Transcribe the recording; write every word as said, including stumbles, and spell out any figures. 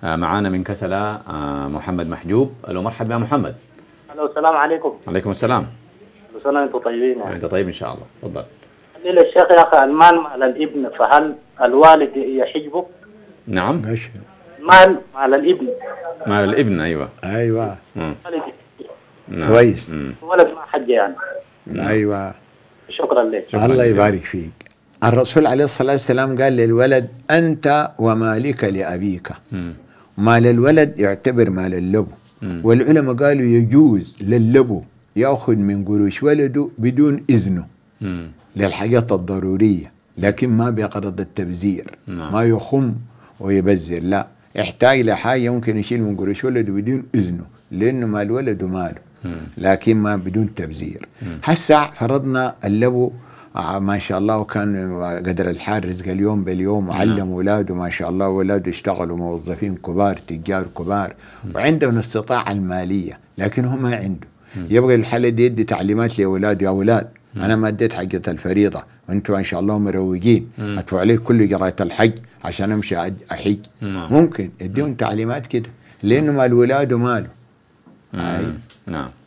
آه معانا من كسلة آه محمد محجوب. الو مرحبا يا محمد. الو السلام عليكم. عليكم السلام. كل سنه وانتم طيبين. يعني انت طيب ان شاء الله. تفضل. قال لي الشيخ يا اخي، المال مال الابن، فهل الوالد يحجبه؟ نعم. ماشي. مال مال الابن. مال الابن. ايوه ايوه. مم. نعم. كويس. الولد ما حج يعني. ايوه. شكرا لك. شكرا الله يبارك فيك. الرسول عليه الصلاه والسلام قال للولد انت ومالك لابيك. مم. مال الولد يعتبر مال اللبو. مم. والعلماء قالوا يجوز للبو ياخذ من قروش ولده بدون اذنه. مم. للحاجات الضروريه، لكن ما بغرض التبذير. مم. ما يخم ويبذر، لا، يحتاج لحاجه ممكن يشيل من قروش ولده بدون اذنه، لانه مال ولده ماله. مم. لكن ما بدون تبذير. هسه فرضنا اللبو آه ما شاء الله، وكان قدر الحال رزق اليوم باليوم، وعلم اولاده ما شاء الله، اولاده اشتغلوا موظفين كبار، تجار كبار، وعندهم الاستطاعه الماليه، لكن هو ما عنده. يبغى الحاله دي يدي تعليمات لاولاده، يا اولاد انا ما اديت حقه الفريضه، وانتم ان شاء الله مروقين، ادفعوا عليه كل قراءه الحج عشان امشي احج. ممكن يديهم تعليمات كده، لانه مال ولاده ماله. نعم.